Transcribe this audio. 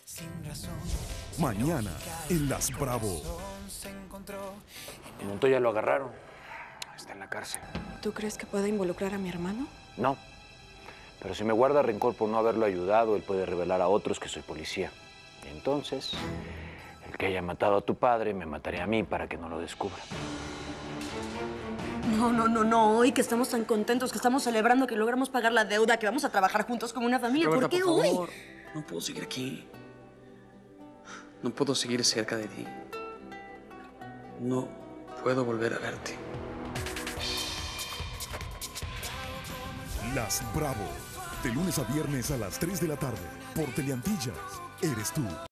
Mañana en Las Bravo. Montoya lo agarraron. Está en la cárcel. ¿Tú crees que pueda involucrar a mi hermano? No. Pero si me guarda rencor por no haberlo ayudado, él puede revelar a otros que soy policía. Y entonces, el que haya matado a tu padre me mataría a mí para que no lo descubra. No. Hoy que estamos tan contentos, que estamos celebrando que logramos pagar la deuda, que vamos a trabajar juntos como una familia. Roberta, ¿Por qué por hoy? favor, no puedo seguir aquí. No puedo seguir cerca de ti. No puedo volver a verte. Las Bravo. De lunes a viernes a las 3 de la tarde. Por Teleantillas. Eres tú.